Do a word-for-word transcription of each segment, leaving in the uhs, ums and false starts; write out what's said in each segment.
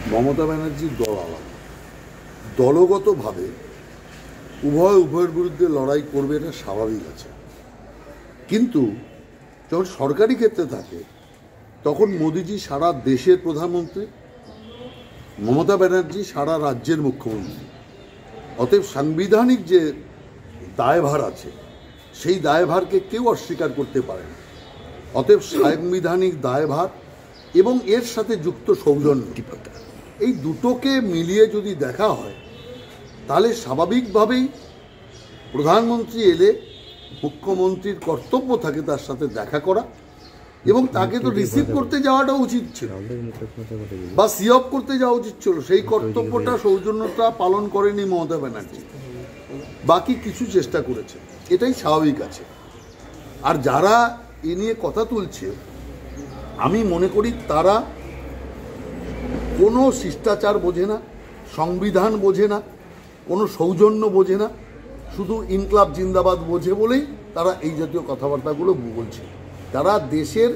মমতা ব্যানার্জির দল আলাদা, দলগতভাবে উভয় উভয়ের বিরুদ্ধে লড়াই করবে, এটা স্বাভাবিক আছে। কিন্তু যখন সরকারি ক্ষেত্রে থাকে তখন মোদিজি সারা দেশের প্রধানমন্ত্রী, মমতা ব্যানার্জি সারা রাজ্যের মুখ্যমন্ত্রী। অতএব সাংবিধানিক যে দায়ভার আছে সেই দায়ভারকে কেউ অস্বীকার করতে পারে না। অতএব সাংবিধানিক দায়ভার এবং এর সাথে যুক্ত সৌজন্য, এই দুটোকে মিলিয়ে যদি দেখা হয় তাহলে স্বাভাবিকভাবেই প্রধানমন্ত্রী এলে মুখ্যমন্ত্রীর কর্তব্য থাকে তার সাথে দেখা করা এবং তাকে তো রিসিভ করতে যাওয়াটা উচিত ছিল বা সি অফ করতে যাওয়া উচিত ছিল। সেই কর্তব্যটা সৌজন্যতা পালন করেনি মমতা ব্যানার্জি, বাকি কিছু চেষ্টা করেছে, এটাই স্বাভাবিক আছে। আর যারা এ নিয়ে কথা তুলছে আমি মনে করি তারা কোনো শিষ্টাচার বোঝে না, সংবিধান বোঝে না, কোনো সৌজন্য বোঝে না, শুধু ইনকলাব জিন্দাবাদ বোঝে বলেই তারা এই জাতীয় কথাবার্তাগুলো বলছে। তারা দেশের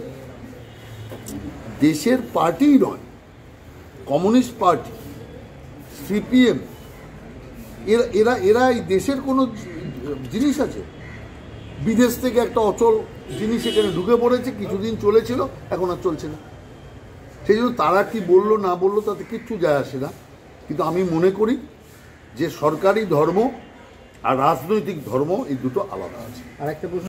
দেশের পার্টি নয়, কমিউনিস্ট পার্টি, সিপিএম, এরা এরা এরা এই দেশের কোনো জিনিস আছে? বিদেশ থেকে একটা অচল জিনিস এখানে ঢুকে পড়েছে, কিছুদিন চলেছিল, এখন আর চলছে না। সেই জন্য তারা কি বললো না বললো তাতে কিচ্ছু যায় আসে না। কিন্তু আমি মনে করি যে সরকারি ধর্ম আর রাজনৈতিক ধর্ম এই দুটো আলাদা আছে। আর একটা প্রশ্ন